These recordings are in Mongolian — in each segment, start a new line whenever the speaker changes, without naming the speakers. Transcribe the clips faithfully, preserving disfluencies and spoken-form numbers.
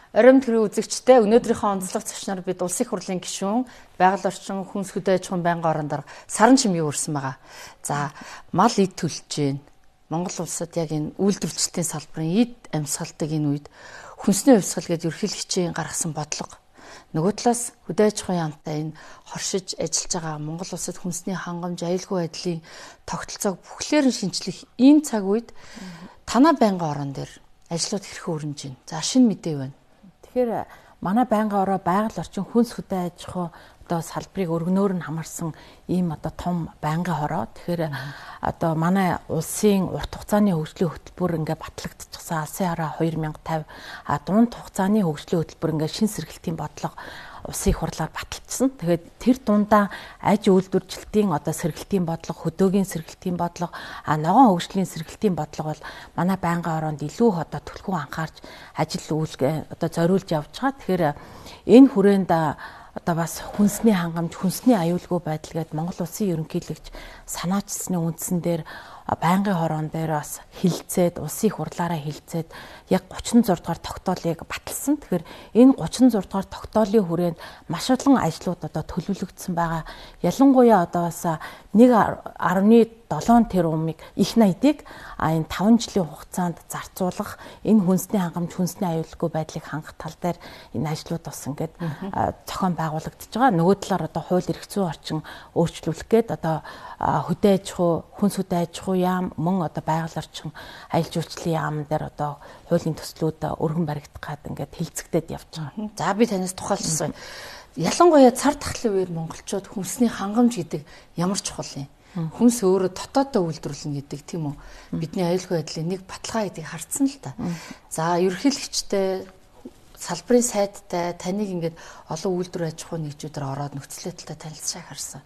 Оройн төрийн үзэгчтэй өнөөдрийнхөө онцлог зочноор бид улсын их хурлын гишүүн, байгаль орчин хүнс хөдөө аж ахуйн байнгын орон дарга Саран Чимээ өрсөн байгаа. За мал эд төлж гээ. Монгол улсад яг энэ үйлдвэрчлэлтийн салбарын эд амьсгалдаг энэ үед хүнсний хувьсгал гэдэг ерөнхийлөгчийн гаргасан бодлого. Нөгөө талаас хөдөө аж ахуйн яамтай энэ хоршиж ажиллаж байгаа Монгол улсад хүнсний хангамж, аюулгүй байдлын тогтолцоог бүхлээр нь шинжлэх энэ цаг үед танай байнгын орон дээр ажлууд хэрхэн өрнөж байна. За шинэ мэдээ байна.
Тэгэхээр манай байнгын ороо байгаль орчин хүнс хөдөө аж ахуй одоо салбарыг өргөнөөр нь хамарсан ийм одоо том байнгын хороо. Тэгэхээр одоо манай улсын урт хугацааны хөгжлийн хөтөлбөр ингээ батлагдчихсан алсын хараа хоёр мянга тавь а дунд хугацааны хөгжлийн хөтөлбөр ингээ шин сэргэлтийн бодлого улсын их хурлаар баталчихсан. Тэгээд тэр дундаа аж үйлдвэржилтийн одоо сэргэлтийн бодлого, хөдөөгийн сэргэлтийн бодлого, а ногоон хөгжлийн сэргэлтийн бодлого бол манай байнгын ороонд илүү одоо түлхүү анхаарч ажил үйлгээ одоо зориулж явж байгаа. Тэгэхээр энэ хүрээнд одоо бас хүнсний хангамж, хүнсний аюулгүй байдал гэдэг Монгол улсын ерөнхийлөгч санаачилсны үндсэн дээр байнгын хороон дээр бас хилцээд, улсын их хурлаараа хилцээд яг гучин зург дугаар тогтоолыг баталсан. Тэгэхээр энэ гучин зург дугаар тогтоолын хүрээнд маш олон ажлууд одоо төлөвлөгдсөн байгаа. Ялангуяа одоо бас нэг арван долоо тэрбумыг их найдыг а энэ таван жилийн хугацаанд зарцуулах, энэ хүнсний хангамж, хүнсний аюулгүй байдлыг хангах тал дээр энэ ажлууд бас ингээд зохион байгуулагдаж байгаа. Нөгөө талаар одоо хууль эрх зүйн орчин өөрчлүүлэх гээд одоо хөдөө аж ахуй, хүнс хөдөө аж ахуй яам, мөн одоо байгаль орчин аялал жуулчлалын яамн дээр одоо хуулийн төслүүд өргөн баригдах гад ингээд хилцэгдээд явж байгаа.
За би танаас тухайлчсан. Ялангуяа цар тахлын үед монголчууд хүнсний хангамж гэдэг ямар чухал юм. Хүнс өөрөө дотоодоо үйлдвэрлэнэ гэдэг тийм үү. Бидний аюулгүй байдлын нэг баталгаа гэдгийг харцсан л та. За ерөнхийлөгчтэй салбарын сайдтай таныг ингээд олон үйлдвэр аж ахуй нэгжүүдээр ороод нөхцөл байдалтай танилцуулж харсан.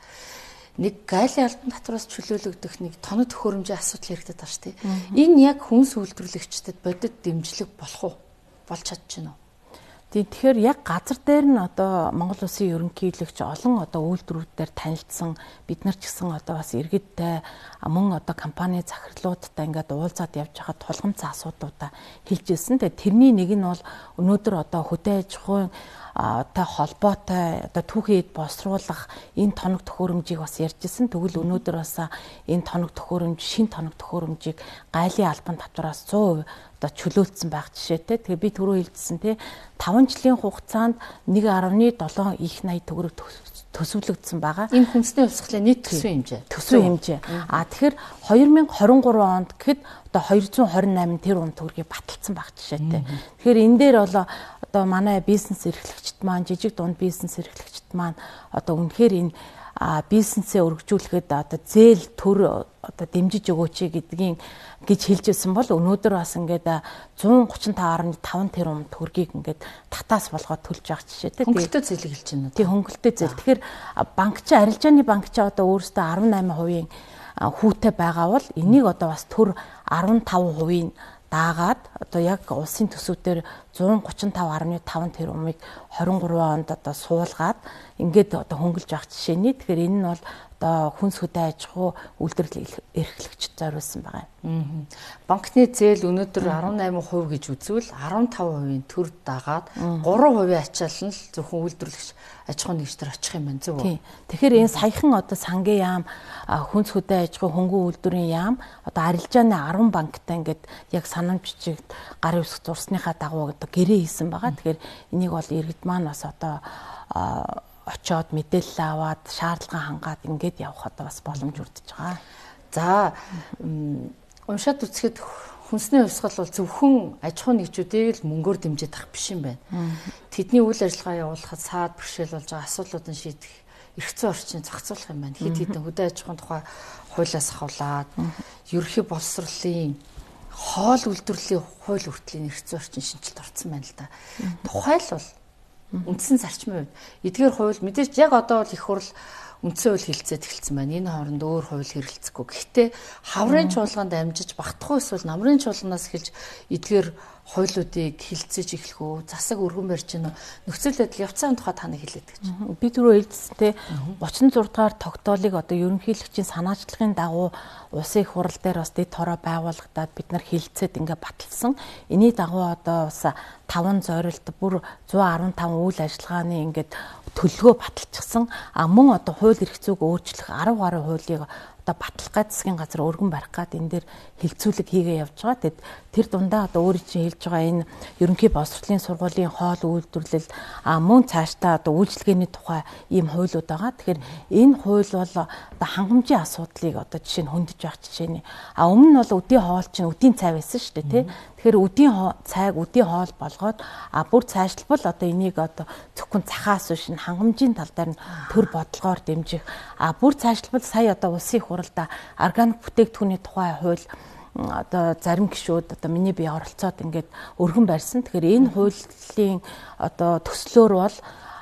Нэг гайлын албан татвараас чөлөөлөгдөх нэг тоног төхөөрөмжийн асуудал хэрэгтэй таа шүү дээ. Энэ яг хүнс үйлдвэрлэгчдэд бодит дэмжлэг болох уу? Болж чадчихна уу?
Тэгэхээр яг газар дээр нь одоо Монгол улсын ерөнхийлөгч олон одоо үйлдвэрүүдээр танилцсан, бид нар ч гэсэн одоо бас иргэдтэй мөн одоо компани захирлуудтай ингээд уулзаад явж байхад тулгамцсан асуудлуудаа хэлжсэн. Тэгээ тэрний нэг нь бол өнөөдөр одоо хөдөө аж ахуйн та холбоотой одоо түүхийн эд босруулах энэ тоног төхөөрөмжийг бас ярьжсэн. Тэгвэл өнөөдөр бас энэ тоног төхөөрөмж, шин тоног төхөөрөмжийг гайлын албан татвараас сто хувь одоо чөлөөлсөн байх жишээтэй. Тэгээ би түрүү хэлжсэн тий таван жилийн хугацаанд нэг арван долоо их найд төгрөг төсвөлөгдсөн байгаа.
Энэ хүнсний хувьсгалын нийт төсвийн хэмжээ.
Төсвийн хэмжээ. А тэгэхээр две тысячи двадцать три онд гэхэд одоо two hundred twenty-eight тэрбум төгрөгийг баталсан байх жишээтэй. Тэгэхээр энэ дээр бол одоо манай бизнес эрхлэгчид маань, жижиг дунд бизнес эрхлэгчид маань одоо үнэхээр энэ бизнесээ өргөжүүлэхэд одоо зээл төр одоо дэмжиж өгөөч гэдгийг гэж хэлжсэн бол өнөөдөр бас ингээд one thirty-five point five тэрбум төгрөгийг ингээд татаас болгоод төлж байгаа жишээтэй.
Хөнгөлөлтөө зээл хэлж байна уу?
Тий, хөнгөлөлтөө зээл. Тэгэхээр банк чи арилжааны банк чи одоо өөрөөсөө eighty-eight percent хүүтэй байгаа бол энийг одоо бас төр fifteen percent даагаад одоо яг улсын төсвүүдээр one thirty-five point five тэрбумыг twenty-three онд одоо суулгаад ингээд одоо хөнгөлж авах жишээний. Тэгэхээр энэ нь бол одоо хүнс хөдөө аж ахуй үйлдвэрлэл эрхлэгчид зориулсан байгаа юм.
Банкны зээл өнөөдөр eighty-eight percent гэж үзвэл fifteen percent төр дагаад three percent ачаал нь л зөвхөн үйлдвэрлэгч аж ахуйн нэгжтэр очих юм байна зөв үү?
Тэгэхээр энэ саяхан одоо сангийн яам, хүнс хөдөө аж ахуй хөнгөн үйлдвэрийн яам одоо арилжааны ten банктай ингээд яг санамж бичигт гар үсэх зурсныхаа дагуу одоо гэрээ хийсэн байгаа. Тэгэхээр энийг бол иргэд маань бас одоо очоод мэдээлэл аваад шаардлага хангаад ингээд явах одоо бас боломж өрдөж байгаа.
За уншаад үзэхэд хүнсний хувьсгал бол зөвхөн аж ахуйн нэгжүүдийг л мөнгөөр дэмжиж тах биш юм байна. Тэдний үйл ажиллагаа явуулахад саад бэрхшээл болж байгаа асуудлуудыг шийдэх эрх зүйн орчин зохицуулах юм байна. Хэд хэдэн хөдөө аж ахуйн тухай хуулиас хавлаад ерөнхий боловсролын хоол үйлдвэрлэлийн хууль хүртлийн эрх зүйн орчин шинжилт орсон байна л да. Тухайлбал үндсэн зарчмын хувьд эдгээр хууль мэдээж яг одоо бол их хурл үндсэн хууль хэлцээд эхэлсэн байна. Энэ хооронд өөр хууль хэрэгэлцэхгүй. Гэхдээ хаврын чуулганд амжиж багтахгүй эсвэл намрын чуулганаас эхэлж эдгээр хуулиудыг хилцэж эхлэх үү? Засаг өргөн барьж гинэ. Нөхцөл байдал явцсан тухай та нэг хэлээд гэж.
Би түрүү хэлсэн гучин зураг дахь тогтоолыг одоо ерөнхийлөгчийн санаачлагын дагуу улсын их хурал дээр бас дэд хороо байгуулагдаад бид нар хилцээд ингээ баталсан. Эний дагуу одоо бас таван зорилт бүр зуун арван таван үйл ажиллагааны ингээд төлөвлөгөө баталчихсан. А мөн одоо хууль эрх зүйг өөрчлөх арав гаруй хуулийг одоо батлах гад засгийн газар өргөн барих гад энэ дээр хилцүүлэг хийгээ явж байгаа. Тэгэд тэр дундаа одоо өөрийн чинь хэлж байгаа энэ ерөнхий боловсролын сургуулийн хоол үйлдвэрлэл а мөн цаашдаа одоо үйлчилгээний тухай ийм хуулиуд байгаа. Тэгэхээр энэ хууль бол одоо хангамжийн асуудлыг одоо жишээ нь хөндөж явах жишээний. А өмнө нь бол үдийн хоол чинь үдийн цай байсан шүү дээ, тий. Тэгэхээр үдийн цайг үдийн хоол болгоод а бүр цаашлбал одоо энийг одоо зөвхөн цахаас биш хангамжийн тал дээр нь төр бодлогоор дэмжих а бүр цаашлбал сая одоо улсын их хуралда органик бүтээгдэхүүний тухай хууль одоо зарим гишүүд одоо миний бие оролцоод ингээд өргөн барьсан. Тэгэхээр энэ хуулийн одоо төслөөр бол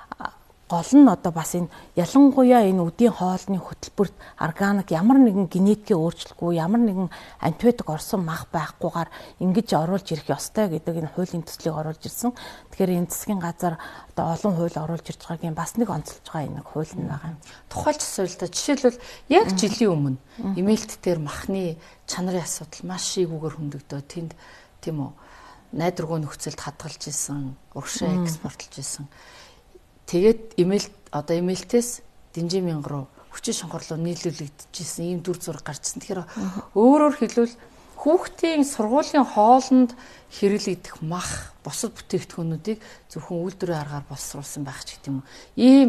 гол нь одоо бас энэ ялангуяа энэ үдийн хоолны хөтөлбөрт органик ямар нэгэн генетикийн өөрчлөлтгүй ямар нэгэн антибиотик орсон мах байхгүйгээр ингэж оруулж ирэх ёстой гэдэг энэ хуулийн төслийг оруулж ирсэн. Тэгэхээр энэ засгийн газар одоо олон хууль оруулж ирж байгаагийн бас нэг онцолж байгаа энэ хууль нь байгаа.
Тухайлж асуултаа жишээлбэл яг жилийн өмнө эмээлт дээр махны чанарын асуудал маш ийгүүгээр хөндөгдөө тэнд тийм үү найдваргүй нөхцөлд хадгалж исэн, урагшаа экспортлж исэн. Тэгээд эмээлт одоо эмээлтээс Дэнжин мянга руу хүчин шонхорлоо нийлүүлэгдэжсэн ийм дүр зураг гарчсан. Тэгэхээр өөрөөр хэлбэл хүүхдийн сургуулийн хоолнд хэрэглэгдэх мах бусад бүтээгдэхүүнүүдийг зөвхөн үйлдвэрийн аргаар боловсруулсан байх ч гэдэг юм уу. Ийм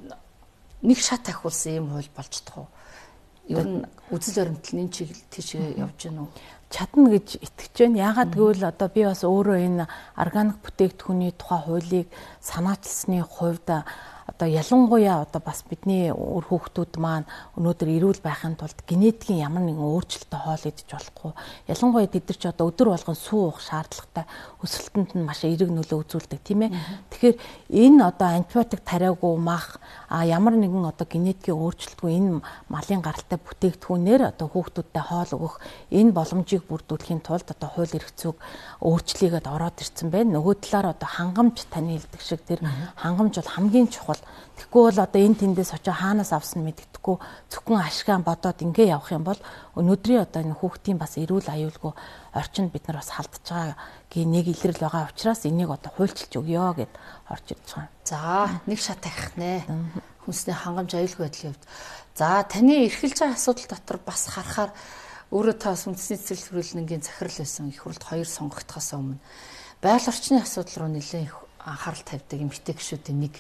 нэг шат ахиулсан ийм хууль болж чадах уу? Ер нь үзэл баримтлал энэ чиглэл тийш явж гэнэ үү?
Чадна гэж итгэж байна. Яагаад гэвэл одоо би бас өөрөө энэ органик бүтээгдэхүүний тухай хуулийг санаачилсны хувьд одоо ялангуяа одоо бас бидний өр хүүхдүүд маань өнөөдөр эрүүл байхын тулд генетикийн ямар нэгэн өөрчлөлтөй хоол идэж болохгүй. Ялангуяа тэд нар ч одоо өдөр болгон суу уух шаардлагатай өсөлтөнд нь маш эерэг нөлөө үзүүлдэг тийм ээ. Тэгэхээр энэ одоо антибиотик тариагүй мах а ямар нэгэн одоо генетикийн өөрчлөлтгүй энэ малын гаралтай бүтээгдэхүүнээр одоо хүүхдүүдтэй хоол өгөх энэ боломжийг бүрдүүлэхийн тулд одоо хууль эрх зүйг өөрчлөлийгээд ороод ирсэн байна. Нөгөө талаар одоо хангамж таны хэлдэг шиг тэр хангамж бол хамгийн чухал. Тэгэхгүй бол одоо энэ тэндээс очиж хаанаас авсан мэддэхгүй зөвхөн ашгаан бодоод ингээ явах юм бол өнөөдрийн одоо энэ хүүхдийн бас эрүүл аюулгүй орчинд бид нар бас халдж байгаагийн нэг илрэл байгаа учраас энийг одоо хуульчилж өгөө гэд орж ирж байгаа.
За нэг шат ахих нэ. Хүнсний хангамж аюулгүй байдлын хувьд. За таны эрхэлж байгаа асуудал дотор бас харахаар өөрөө та үндэсний цэцэрлэг хөрөлнгийн захирал байсан их хурлд хоёр сонгогдохоос өмнө байгаль орчны асуудал руу нэлээд их анхаарал тавьдаг эмэгтэй гишүүдийн нэг.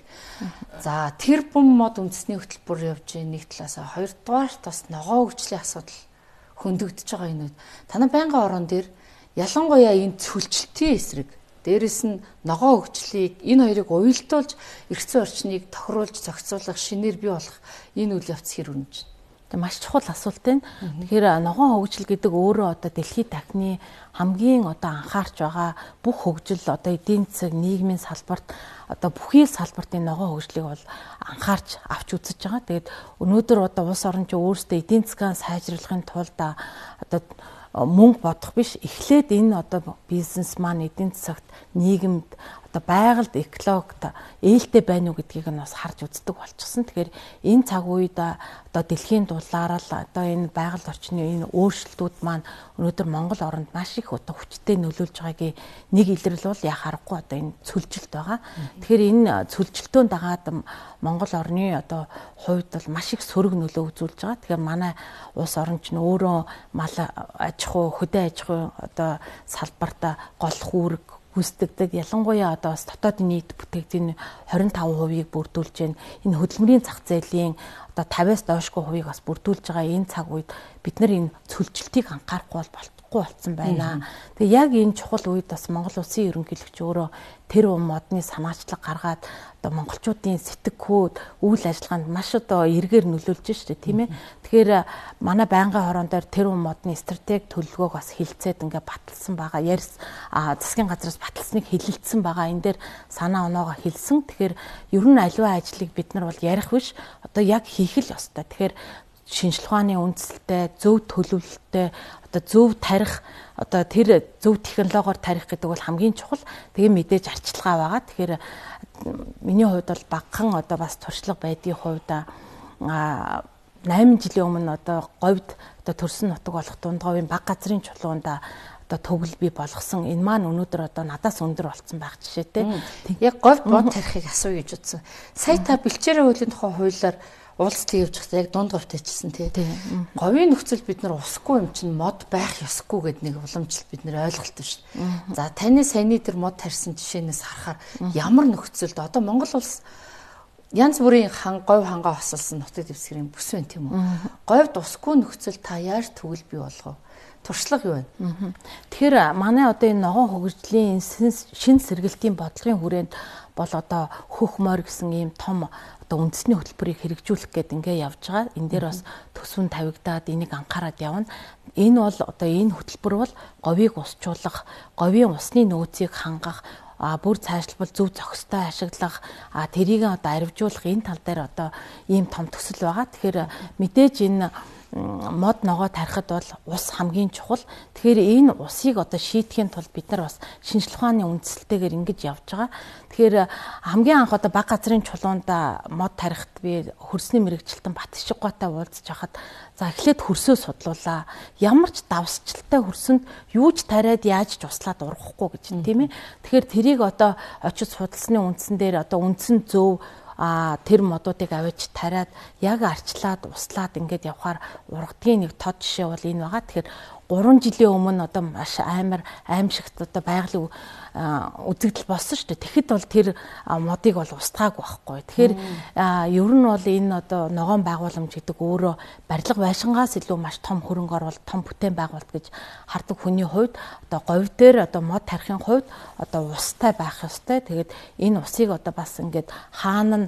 За тэр бум мод үндэсний хөтөлбөр явж байгаа нэг талаасаа хоёрдугаарт бас ногоо хөгжлийн асуудал хөндөгдөж байгаа энэ үед танай байнгын орон дээр ялангуяа энэ цөлжилтийн эсрэг дээрэс нь ногоо хөгжлийг энэ хоёрыг уялдуулж эрх зүйн орчныг тохируулж зохицуулах шинээр бий болох энэ үйл явц хэр үнэж.
Маш чухал асуулт байна. Тэгэхээр ногоон хөгжил гэдэг өөрөө одоо дэлхийд дахны хамгийн одоо анхаарч байгаа бүх хөгжил одоо эдийн засаг нийгмийн салбарт одоо бүхий л салбартын ногоон хөгжлийг бол анхаарч авч үзэж байгаа. Тэгээд өнөөдөр одоо улс орон чинь өөрсдөө эдийн засгаа сайжруулахын тулд одоо мөнгө бодох биш эхлээд энэ одоо бизнес маань эдийн засагт нийгэмд одоо байгальд экологид ээлтэй байна уу гэдгийг нь бас харж үздэг болчихсон. Тэгэхээр энэ цаг үед одоо дэлхийн дулаараа л одоо энэ байгаль орчны энэ өөрчлөлтүүд маань өнөөдөр Монгол оронд маш их одоо хүчтэй нөлөөлж байгаагийн нэг илрэл бол яа харахгүй одоо энэ цөлжилт байгаа. Тэгэхээр энэ цөлжилтөнд дагаад Монгол орны одоо хувьд бол маш их сөрөг нөлөө үзүүлж байгаа. Тэгэхээр манай улс орон ч өөрөө мал аж ахуй, хөдөө аж ахуй одоо салбарт гол үүрэг гүйцэтгэдэг. Ялангуяа одоо бас дотоодын нийт бүтээгдэхүүний хорин таван хувийг бүрдүүлж байна. Энэ хөдөлмөрийн зах зээлийн одоо тавиас доошгүй хувийг бас бүрдүүлж байгаа энэ цаг үед бид нар энэ цөлжилтийг анхаарахгүй бол болтохгүй болсон байна. Тэгээ яг энэ чухал үед бас Монгол улсын ерөнхийлөгч өөрөө тэр модны санаачлаг гаргаад одоо монголчуудын сэтгэхүйд үйл ажиллагаанд маш одоо эргээр нөлөөлж штэ тийм ээ. Тэгэхээр манай байнгын хорон дээр тэр модны стратеги төлөвлөгөөг бас хилцээд ингээ баталсан байгаа. Ярьс засгийн газраас баталсныг хилэлцсэн байгаа. Энэ дээр санаа оноогоо хэлсэн. Тэгэхээр ер нь аливаа ажлыг бид нар бол ярих биш одоо яг хийх л ёстой. Тэгэхээр шинжлэх ухааны үндсэлтэй, зөв төлөвлөлттэй, одоо зөв тарих, одоо тэр зөв технологиор тарих гэдэг бол хамгийн чухал. Тэгээ мэдээж арчилгаа байгаа. Тэгэхээр миний хувьд бол багахан одоо бас туршлага байдгийн хувьд а найман жилийн өмнө одоо говьд одоо төрсөн нутаг болох Дундговын баг газрын чулуунд одоо төгөл бий болгосон. Энэ маань өнөөдөр одоо надаас өндөр болсон байх жишээтэй.
Яг говьд бод тарихыг асууя гэж утсан. Сая та бэлчээрийн хуулийн тухай хуулиар уулзалт хийж байхдаа яг дунд говьд ажилласан тий. Говийн нөхцөл бид нар усахгүй юм чинь мод байх ёсгүй гэдэг нэг уламжлалт бид нар ойлголт шүү дээ. За таны саяны тэр мод тарьсан жишээнээс харахаар ямар нөхцөлд одоо Монгол улс янз бүрийн хан говь хангаа хосолсон нутаг дэвсгэрийн бүс байна тийм үү? Говьд усгүй нөхцөл та яаж төгөл бий болгов? Туршлага юу вэ?
Тэгэхээр манай одоо энэ ногоон хөгжлийн шин сэргэлтийн бодлогын хүрээнд бол одоо хөх морь гэсэн ийм том одоо үндэсний хөтөлбөрийг хэрэгжүүлэх гээд ингээ явж байгаа. Энэ дээр бас төсвөн тавигдаад энийг анхаарал явна. Энэ бол одоо энэ хөтөлбөр бол говийг усчуулах, говийн усны нөөцийг хангах, а бүр цаашлбал зөв зохистой ашиглах, а тэрийг одоо арвижуулах энэ тал дээр одоо ийм том төсөл байгаа. Тэгэхээр мэдээж энэ мод ногоо тарихад бол ус хамгийн чухал. Тэгэхээр энэ усыг одоо шийдэхин тулд бид нар бас шинжлэх ухааны үндсэлтэйгээр ингэж явж байгаа. Тэгэхээр хамгийн анх одоо баг газрын чулуунд мод тарихт би хөрсний мэрэгчлэлтэн Батшиггоотай уулзж хахад за эхлээд хөрсөө судлуулаа. Ямар ч давсчлалтай хөрсөнд юу ч тариад яаж ч услаад ургахгүй гэж тийм ээ. Тэгэхээр тэрийг одоо очиж судалсны үндсэн дээр одоо үндсэн зөв а тэр модуудыг аваач тариад яг арчлаад услаад ингээд явхаар ургадгийн нэг тод жишээ бол энэ байгаа. Тэгэхээр гурван жилийн өмнө одоо маш амар аимшигт одоо байгалийн үзэгдэл болсон шүү дээ. Тэгэхэд бол тэр модыг бол устгаагүй байхгүй. Тэгэхээр ер нь бол энэ одоо ногоон байгууламж гэдэг өөрөө барилга байшингаас илүү маш том хөрөнгө оруулалт, том бүтээн байгуулалт гэж хардаг хүний хувьд одоо говь дээр одоо мод тарихын хувьд одоо устай байх ёстой. Тэгээд энэ усыг одоо бас ингээд хаана нь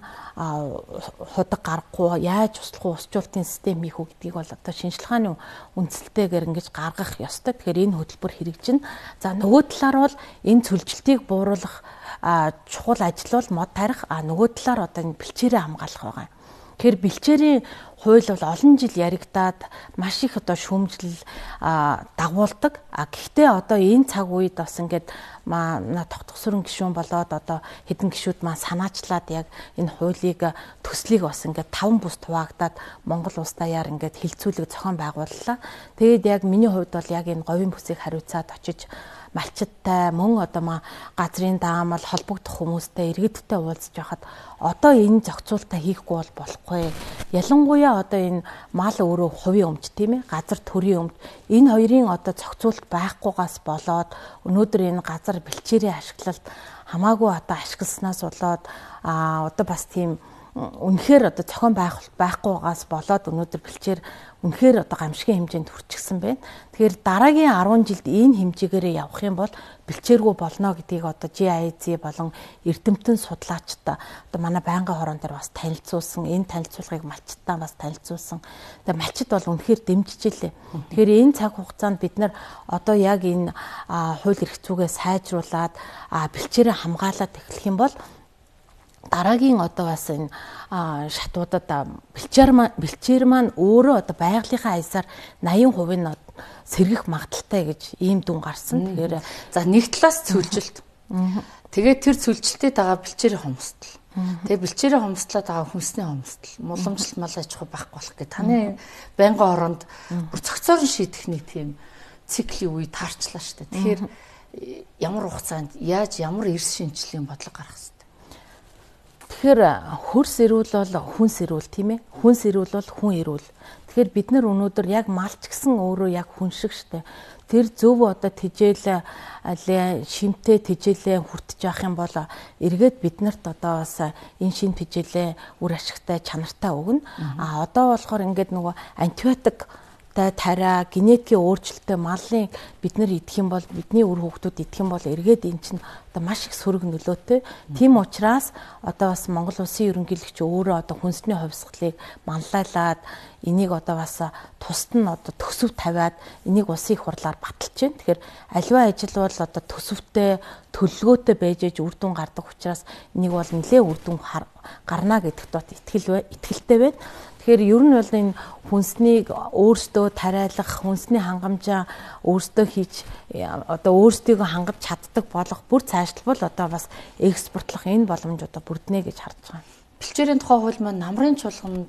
худаг гарахгүй, яаж услах уу, усчуултын систем хийх үү гэдгийг бол одоо шинжлэх ухааны үндсэлтэйгээр ингэж гаргах ёстой. Тэгэхээр энэ хөтөлбөр хэрэгжинэ. За нөгөө талаар бол энэ цөлжилтийг бууруулах чухал ажил бол мод тарих, а нөгөө талаар одоо энэ бэлчээрээ хамгаалах байгаа. Тэгэхээр бэлчээрийн хууль бол олон жил яригдаад маш их одоо шүүмжлэл дагуулдаг. А гэхдээ одоо энэ цаг үед бас ингээд манай тогтгосрон гишүүн болоод одоо хэдэн гишүүд маань санаачлаад яг энэ хуулийг төслийг бас ингээд таван бус хуваагдаад Монгол улс даяар ингээд хилцүүлэг зохион байгууллаа. Тэгээд яг миний хувьд бол яг энэ говийн бүсийг хариуцаад очиж малчиттай мөн одоо ма газрын даамал холбогдох хүмүүстэй иргэдтэй уулзж байхад одоо энэ зохицуултаа хийхгүй бол болохгүй. Ялангуяа одоо энэ мал өөрөө хувийн өмч тийм ээ, газар төрийн өмч, энэ хоёрын одоо зохицуулт байхгүйгаас болоод өнөөдөр энэ газар бэлчээрийн ашиглалт хамаагүй одоо ашигласнаас болоод а одоо бас тийм үнэхээр одоо зохион байгуулалт байхгүйгаас болоод өнөөдөр бэлчээр үнэхээр одоо гамшигын хэмжээнд хүрчихсэн байна. Тэгэхээр дараагийн арван жилд энэ хэмжээгээр явах юм бол бэлчээргүй болно гэдгийг одоо G I Z болон эрдэмтэн судлаачид одоо манай байнгын хорон дээр бас танилцуулсан. Энэ танилцуулгыг малчтаа бас танилцуулсан. Тэгээ малчид бол үнэхээр дэмжижээ. Тэгэхээр энэ цаг хугацаанд бид нар одоо яг энэ хууль эрх зүйгээ сайжруулад бэлчээрээ хамгаалаад эхлэх юм бол дараагийн одоо бас энэ шатуудад бэлчээр маань бэлчээр маань өөрөө одоо байгалийнхаа аясаар восемьдесят хувийн нь сэргэх магадaltaй гэж ийм дүн гарсан. Тэгэхээр
за нэг талаас цөлжилт. Тэгээд тэр цөлжилттэй дагаа бэлчээрийн хомсдол. Тэгээд бэлчээрийн хомсдлаад байгаа хүнсний хомсдол, муламжлалт мал аж ахуй байхгүй болох гэх. Таны байнгын оронд бүр цогцоор шийдэх нэг тийм циклийн үе таарчлаа шүү дээ. Тэгэхээр ямар хугацаанд яаж ямар эрс шинжлэлийн бодлого гарах вэ?
Тэгэхээр хөрс эрүүл бол хүнс эрүүл тийм ээ. Хүнс эрүүл бол хүн эрүүл. Тэгэхээр бид нар өнөөдөр яг малч гэсэн өөрөө яг хүн шиг штэ. Тэр зөв одоо тижээл шимтэй тижээлээ хүртэж явах юм бол эргээд биднэрт одоо бас энэ шин тижээлээ үр ашигтай чанартай өгнө. А одоо болохоор ингээд нөгөө антибиотик тараа генетикийн өөрчлөлттэй малын бид нар идэх юм бол бидний үр хүүхдүүд идэх юм бол эргээд эн чинь одоо маш их сөрөг нөлөөтэй. Тийм учраас одоо бас Монгол улсын ерөнхийлөгч өөрөө одоо хүнсний хувьсгалыг манлайлаад энийг одоо бас тусад нь одоо төсөв тавиад энийг улсын их хурлаар баталж байна. Тэгэхээр аливаа ажил бол одоо төсөвтэй төлөвлөгөөтэй байж ээж үр дүн гардаг учраас энийг бол нэлээд үр дүн гарна гэдэгт бат итгэл итгэлтэй байна. Тэгэхээр ер нь бол энэ хүнснийг өөрсдөө тариалах, хүнсний хангамжаа өөрсдөө хийж одоо өөрсдийгөө хангаж чаддаг болох бүр цаашлбал одоо бас экспортлох энэ боломж одоо бүрднэ гэж харж байгаа.
Бэлчээрийн тухай хууль маань намрын чуулганд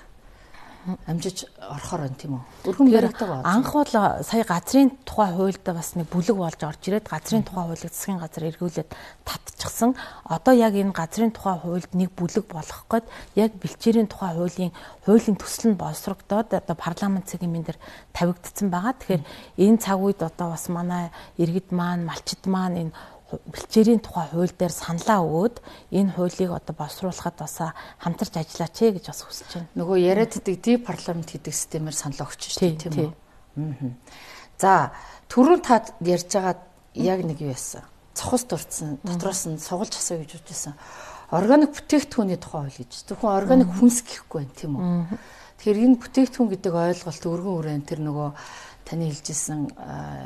амжиж орохоор байна тийм үү? Өргөн баригддаг байна.
Анх бол сая газрын тухай хуульд бас нэг бүлэг болж орж ирээд газрын тухай хуулийг засгийн газар эргүүлээд татчихсан. Одоо яг энэ газрын тухай хуульд нэг бүлэг болох гээд яг бэлчээрийн тухай хуулийн хуулийн төсөл нь боловсрогдоод одоо парламент цэгийн дээр тавигдсан байгаа. Тэгэхээр энэ цаг үед одоо бас манай иргэд маань, малчид маань энэ бэлчээрийн тухай хууль дээр саналаа өгөөд энэ хуулийг одоо боловсруулахад бас хамтарч ажиллаач ээ гэж бас хүсэж байна.
Нөгөө яриад идэг ди парламент гэдэг системээр санал өгч шүү дээ тийм үү? За түрүүн та ярьж байгаа яг нэг юу яасан? Цохос дурдсан, дотроос нь сугалж асуу гэж үзсэн. Органик бүтээгдэхүүний тухай хууль гэж. Зөвхөн органик хүнс гэхгүй байна тийм үү? Тэгэхээр энэ бүтээгдэхүүн гэдэг ойлголт өргөн үрэн тэр нөгөө таны хэлжсэн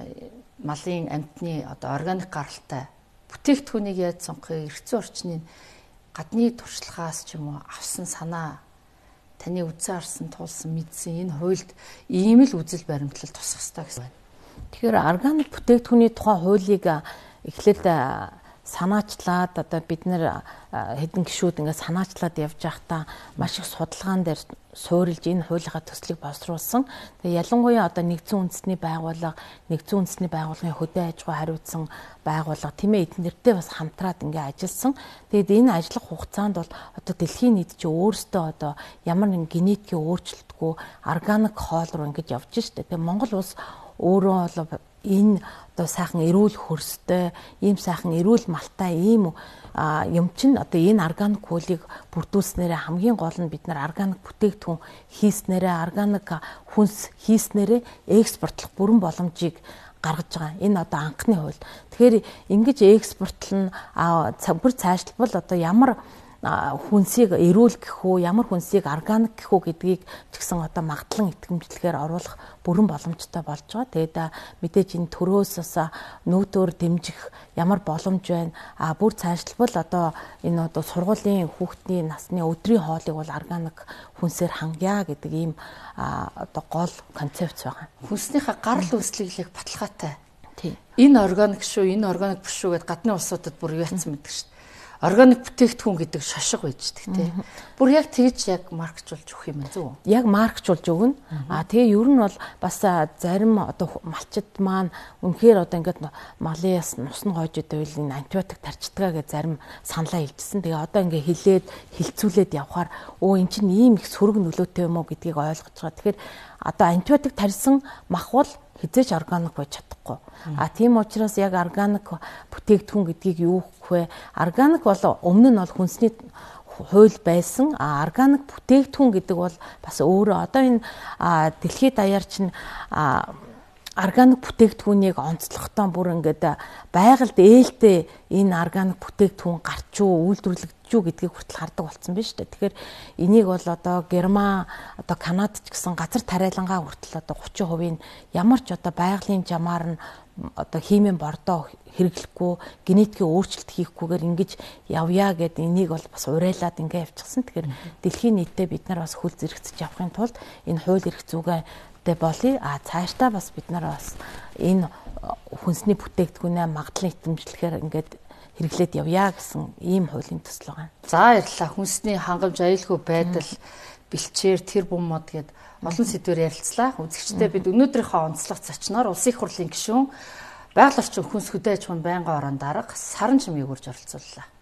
малын амьтны одоо органик гаралтай бүтээгдэхүүнийг яаж сонгохыг эрхцэн орчны гадны туршлагаас ч юм уу авсан санаа таны үзэн харсан тулсан мэдсэн энэ хуульд ийм л үзэл баримтлал тусах хэрэгтэй гэсэн байна.
Тэгэхээр органик бүтээгдэхүүний тухай хуулийг эхлээд санаачлаад одоо бид нэр хэдэн гишүүд ингээд санаачлаад явж байхдаа маш их судалгаан дээр суурилж энэ хуулийнхаа төслийг боловсруулсан. Тэгээ ялангуяа одоо нэгдсэн үндэсний байгууллага, нэгдсэн үндэсний байгууллагын хөдөө аж ахуй хариуцсан байгууллага тийм ээ эднэртэй бас хамтраад ингээд ажилласан. Тэгээд энэ ажиллах хугацаанд бол одоо дэлхийн нийт чи өөрсдөө одоо ямар нэгэн генетикийн өөрчлөлтгүй органик хоол руу ингээд явж штэ. Тэгээ Монгол улс өөрөө бол энэ одоо сайхан эрүүл хөрстэй, ийм сайхан эрүүл малтай ийм юм чинь одоо энэ органик хуулийг бүрдүүлснээрээ хамгийн гол нь бид нар органик бүтээгдэхүүн хийснээрээ органик хүнс хийснээрээ экспортлох бүрэн боломжийг гаргаж байгаа. Энэ одоо анхны хууль. Тэгэхээр ингэж экспортлно бүр цаашлбал одоо ямар хүнсийг эрүүл гэх үү, ямар хүнсийг органик гэх үү гэдгийг ч гэсэн одоо магадлан итгэмжлэхээр оруулах бүрэн боломжтой болж байгаа. Тэгээд мэдээж энэ төрөөс бас нөөдөр дэмжих ямар боломж байна. А бүр цаашлбал одоо энэ одоо сургуулийн хүүхдийн насны өдрийн хоолыг бол органик хүнсээр хангая гэдэг ийм одоо гол концепц байгаа.
Хүнснийхээ гарал үүслийг л баталгаатай.
Тийм.
Энэ органик шүү, энэ органик биш шүү гэд гадны улсуудад бүр яатсан мэддэг шүү. Органик бүтээгдэхүүн гэдэг шошго байждаг тий. Бүр яг тэгж яг маркчулж өгөх юм зөв үү?
Яг маркчулж өгнө. А тэгээ ер нь бол бас зарим одоо малчид маань үнэхээр одоо ингээд малыяс нус нь гойж идэвэл энэ антибиотик тарчдгаа гэж зарим саналаа хэлжсэн. Тэгээ одоо ингээд хилээд хилцүүлээд явхаар өө эн чинь ийм их сөрөг нөлөөтэй юм уу гэдгийг ойлгож байгаа. Тэгэхээр одоо антибиотик тарьсан махвал хизээч органик байж чадахгүй. А тийм учраас яг органик бүтээгдэхүүн гэдгийг юу гэх вэ? Органик бол өмнө нь бол хүнсний хууль байсан. А органик бүтээгдэхүүн гэдэг бол бас өөрөө одоо энэ дэлхийд даяар чинь органик бүтээгдэхүүнийг онцлохдоо бүр ингээд байгальд ээлтэй энэ органик бүтээгдэхүүн гарч юу үйлдвэрлэгдэж юу гэдгийг хүртэл хардаг болсон биз дээ. Тэгэхээр энийг бол одоо Герман, одоо Канад ч гэсэн газар тариалангаа хүртэл одоо гучин хувийн ямар ч одоо байгалийн жамаар нь одоо химийн бордоо хэрэглэхгүй, генетикийн өөрчлөлт хийхгүйгээр ингэж явъя гэд энийг бол бас урайлаад ингээ явчихсан. Тэгэхээр дэлхийн нийтэд бид нар бас хүл зэрэгцэж явахын тулд энэ хууль эрх зүйгээ болъё. А цаашдаа бас бид нар бас энэ хүнсний бүтээгдэхүүнээ магадлан итгэмжлэхээр ингээд хэрэглээд явъя гэсэн ийм хуулийн төсөл байгаа.
За баярлалаа. Хүнсний хангамж аюулгүй байдал, бэлчээр, тэр бум мод гэд олон сэдвээр ярилцлаа. Үзэгчдээ бид өнөөдрийнхөө онцлог зочноор Улсын их хурлын гишүүн, байгаль орчин хүнс хөдөө аж ахуйн байнгын орон дарга Саран Чимээг урьж оролцууллаа.